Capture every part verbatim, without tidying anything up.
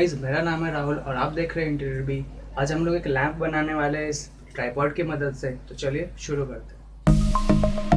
Guys, मेरा नाम है राहुल और आप देख रहे हैं इंटीरियर बी। आज हम लोग एक लैंप बनाने वाले हैं इस ट्राइपॉड की मदद से। तो चलिए शुरू करते हैं।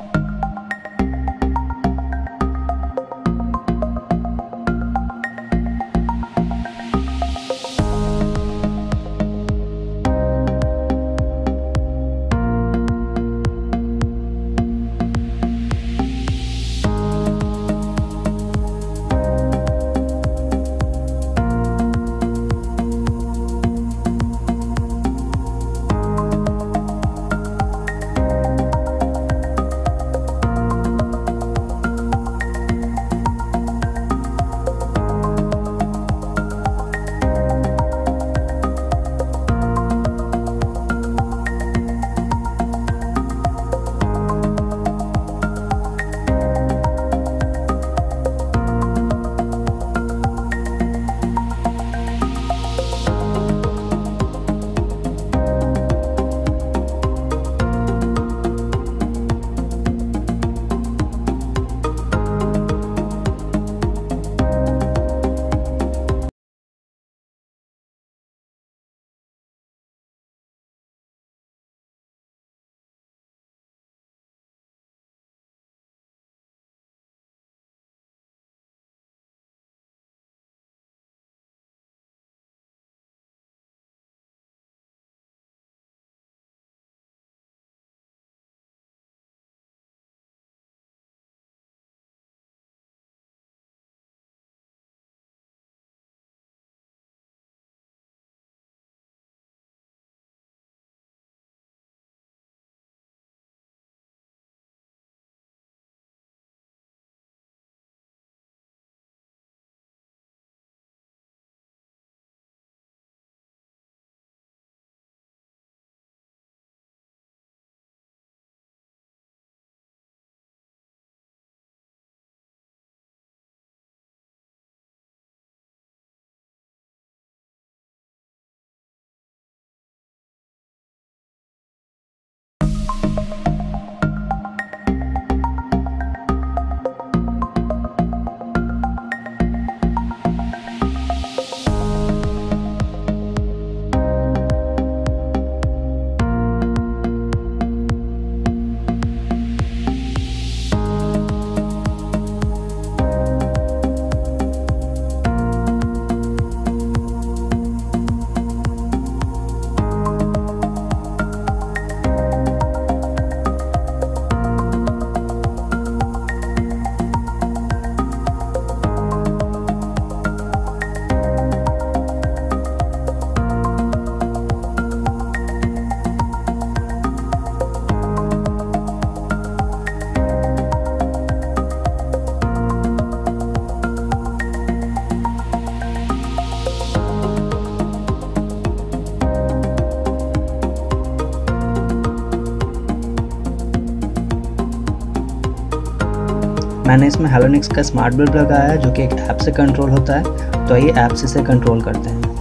मैंने इसमें हेलोनिक्स का स्मार्ट बल्ब लगाया है जो कि एक ऐप से कंट्रोल होता है। तो आइए ऐप से इसे कंट्रोल करते हैं।